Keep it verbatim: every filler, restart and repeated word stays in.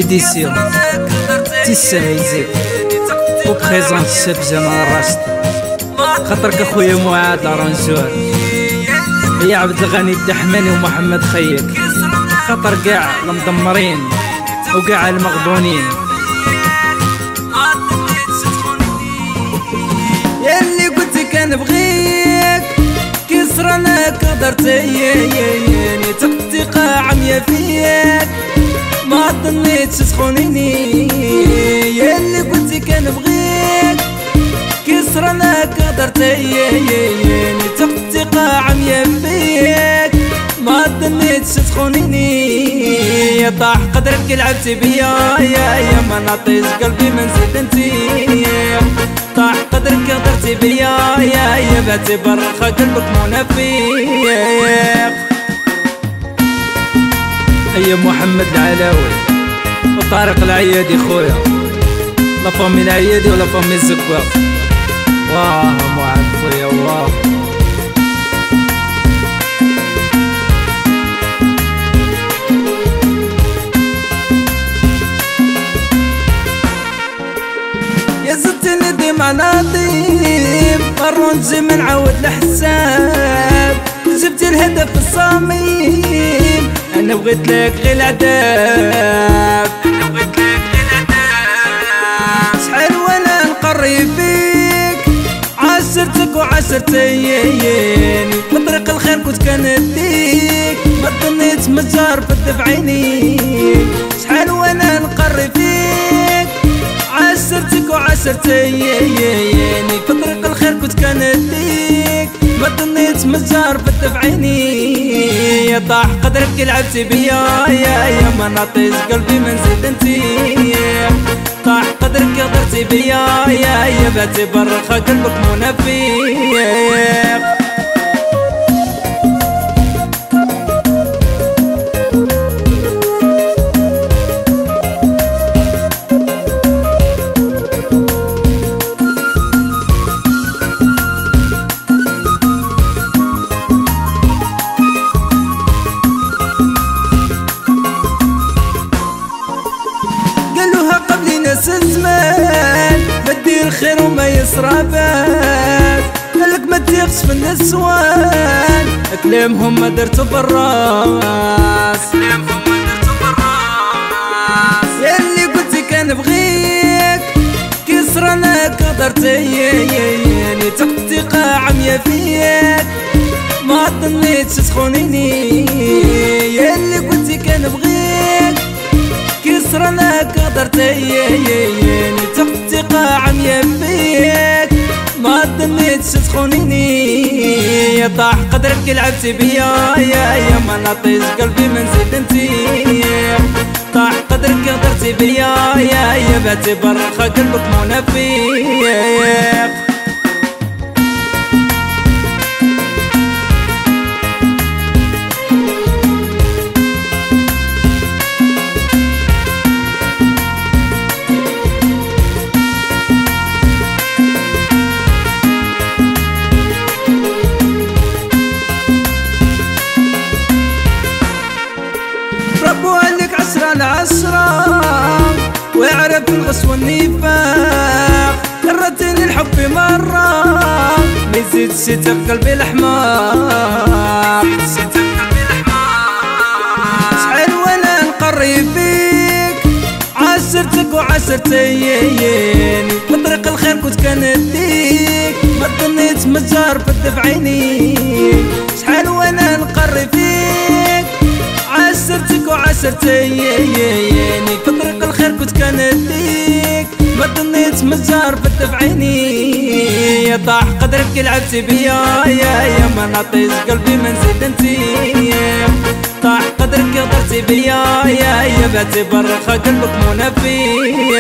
édition تيساميزي وبريزونت الشاب جمال راشد خاطرك اخويا معاد لارونجور يا عبد الغني الدحماني ومحمد خيك خاطر كاع المدمرين وكاع المغبونين ياللي قلت كنبغيك كسر انا قدرت ياني تقطيقة عمية فيك ما ظنيتش تخونيني ياللي قلت كنبغيك كسر انا قدرت ياني تقطيقة عمية فيك ما ظنيتش تخونيني طاح قدرك لعبتي بيا يا يا ما نعطيش قلبي ما نزيد انتي طاح قدرك قدرتي بيا يا يا بعتي برخة قلبك منافيق أيا محمد العلاوي وطارق العيادي خويا لا فامي العيادي ولا فامي الزكواق واه معاد خويا واه يا زدتني ديما ناضيم الرونجي من عود الحساب جبتي الهدف الصميم انا بغيت لك غير العذاب انا بغيت لك غير العذاب شحال وانا نقري فيك عاشرتك وعاشرتيني بطريق الخير كنت كنديك ما ظنيت مجار بد بعينيك شحال وانا نقري فيك عاشرتك وعاشرتيني في طريق الخير كنت كنديك ما ظنيت مجار بد بعيني طاح قدرك لعبتي بيا يا يا ما نعطيش قلبي ما نزيد انتي طاح قدرك قدرتي بيا يا يا بعتي برخة قلبك منافيق ناس الزمان بدي الخير وما يصرفات قالك ما تيغش في النسوان كلامهم ما درتو بالراس كلامهم ما درتو بالراس ياللي قلتي كنبغيك كسر انا قدرت ياني تقطيقة عمية فيك ما ظنيتش تخونيني ياللي قلتي كنبغيك كسر انا قدرت ياني تقطيقة عمية فيك ما ظنيتش تخونيني طاح قدرك لعبتي بيا يا يا ما نعطيش قلبي ما نزيد انتي طاح قدرك قدرتي بيا يا يا بعتي برخة قلبك منافيق ربو عليك عشرة على عشرة ويعرف الغش والنفاق كرهتني الحب مرة ما يزيدش في قلبي الحماق شحال وانا نقري فيك عاشرتك وعاشرتيني بطريق الخير كنت كنديك ما ظنيت مجار بد بعينيك شحال وانا نقري فيك عاشرتك وعاشرتيني في طريق الخير كنت كنديك ما ظنيت مجار بد بعيني طاح قدرك لعبتي بيا يا يا ما نعطيش قلبي ما نزيد انتي طاح قدرك قدرتي بيا يا يا بعتي برخة قلبك منافيق